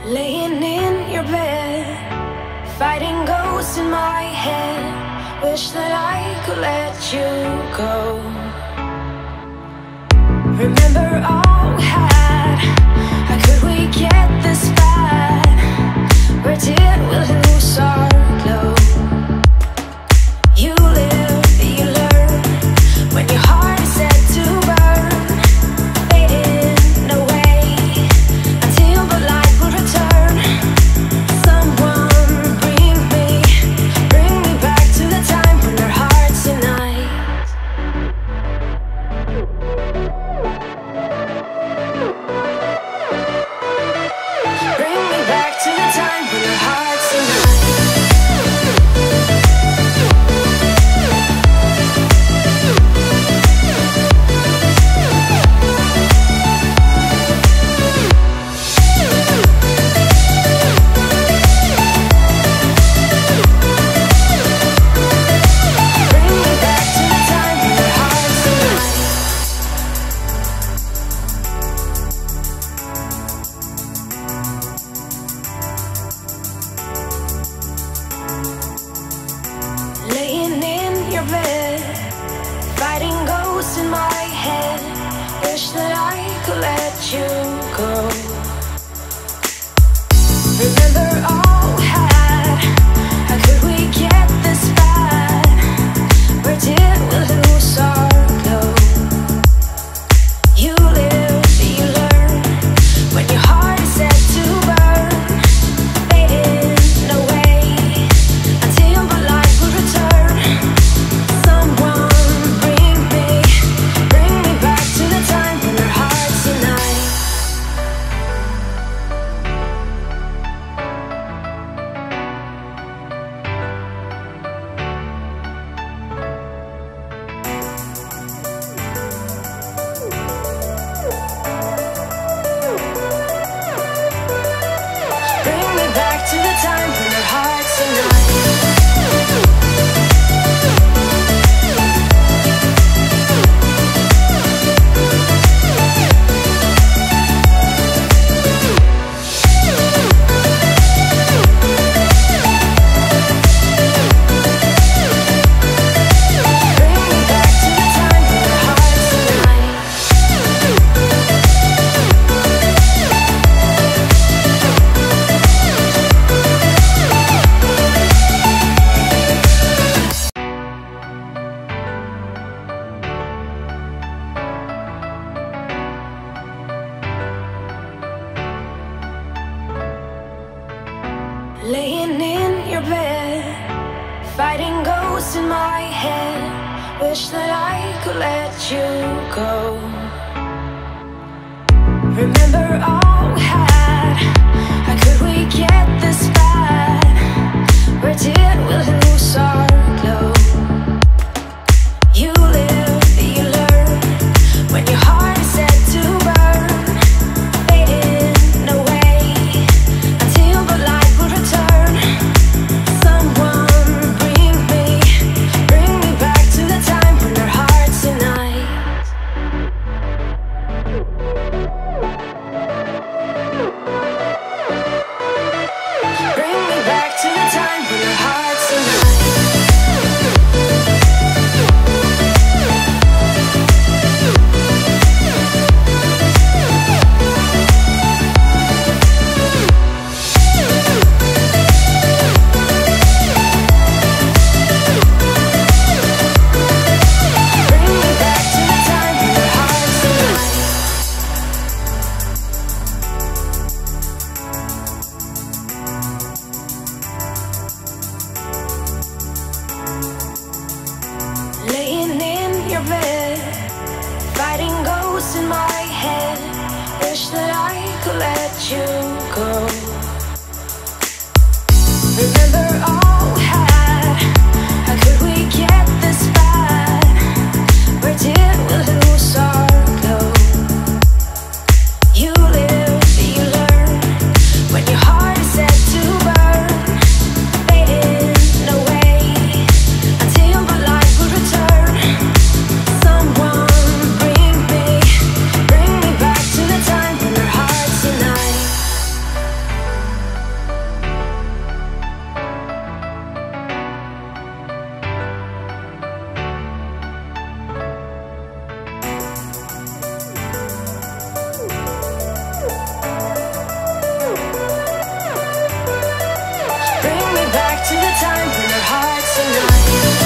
Laying in your bed, fighting ghosts in my head. Wish that I could let you go. Remember all we had. How could we get this bad? Where did we lose our glow? You live, you learn. When your heart is set to burn, fading away until the light will return. Someone bring me back to the time when our hearts unite. Bring me back to the time when our hearts unite. Laying in your bed, fighting ghosts in my head. Wish that I could let you go. Remember all we had. How could we get this bad? Where did we lose our glow? You live, you learn. When your heart is set to burn, fading away until the light will return. Someone bring me back to the time when our hearts unite. Bring me back to the time when our hearts unite. Laying in your bed, fighting ghosts in my head. Wish that I could let you go. Remember all we had. How could we get this bad? Where did we lose our glow? You live, you learn. When your heart is set to burn, fading away until the light will return. Someone bring me back to the time when our hearts unite. Bring me back to the time when our hearts unite. Bring me back to the time when our hearts unite. Laying in your bed, fighting ghosts in my head. Wish that I could let you go. Remember all we had. How could we get this bad? Where did we lose our glow? You live, you learn. When your heart is set to burn, fading away until the light will return. Someone bring me back to the time when our hearts unite. to the time when our hearts unite.